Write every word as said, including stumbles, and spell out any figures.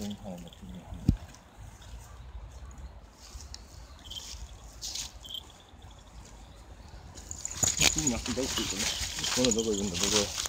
생산의 느낌이 합니다. 지금 약간 넣을 수 있거든. 이거는 넣어야 된다, 넣어.